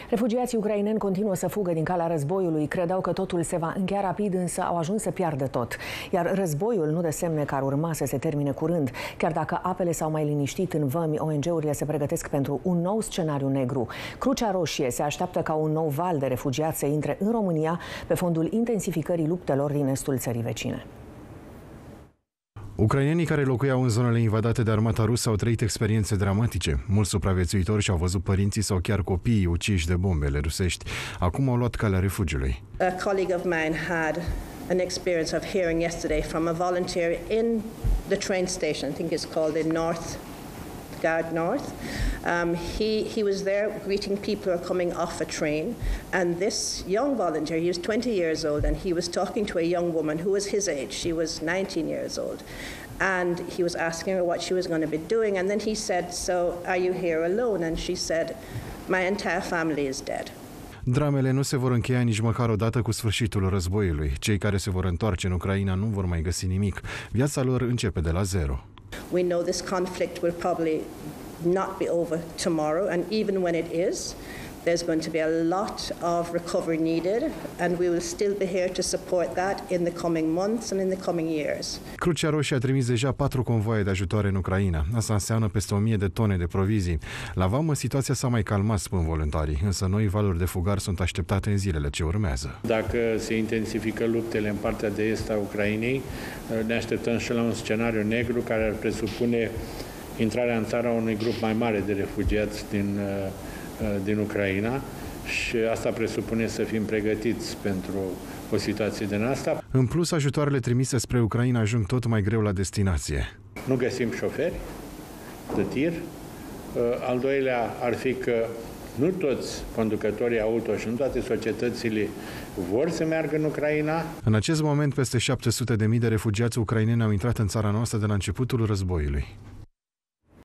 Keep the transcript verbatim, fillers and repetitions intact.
Refugiații ucraineni continuă să fugă din calea războiului. Credeau că totul se va încheia rapid, însă au ajuns să piardă tot. Iar războiul nu dă semne că ar urma să se termine curând. Chiar dacă apele s-au mai liniștit în vămi, O N G-urile se pregătesc pentru un nou scenariu negru. Crucea Roșie se așteaptă ca un nou val de refugiați să intre în România pe fondul intensificării luptelor din estul țării vecine. Ucrainenii care locuiau în zonele invadate de armata rusă au trăit experiențe dramatice. Mulți supraviețuitori și-au văzut părinții sau chiar copiii uciși de bombele rusești. Acum au luat calea refugiului. A colleague of mine had an experience of hearing yesterday from a volunteer in the train station. I think it's called the North Guard North. Um, he, he was there greeting people who are coming off a train, and this young volunteer, he was twenty years old, and he was talking to a young woman who was his age. She was nineteen years old, and he was asking her what she was going to be doing, and then he said, "So are you here alone?" And she said, "My entire family is dead." Dramele nu se vor încheia nici măcar odată cu sfârșitul războiului. Cei care se vor întoarce în Ucraina nu vor mai găsi nimic. Viața lor începe de la zero. We know this conflict will probably not be over tomorrow, and even when it is, there's going to be a lot of recovery needed, and we will still be here to support that in the coming months and in the coming years. Crucea Roșie a trimis deja patru convoaie de ajutoare în Ucraina. Asta înseamnă peste o mie de tone de provizii. La vamă, situația s-a mai calmat, spun voluntarii, însă noi valuri de fugari sunt așteptate în zilele ce urmează. Dacă se intensifică luptele în partea de est a Ucrainei, ne așteptăm și la un scenariu negru care ar presupune intrarea în țară a unui grup mai mare de refugiați din din Ucraina, și asta presupune să fim pregătiți pentru o situație din asta. În plus, ajutoarele trimise spre Ucraina ajung tot mai greu la destinație. Nu găsim șoferi de tir. Al doilea ar fi că nu toți conducătorii auto și nu toate societățile vor să meargă în Ucraina. În acest moment, peste șapte sute de mii de refugiați ucraineni au intrat în țara noastră de la începutul războiului.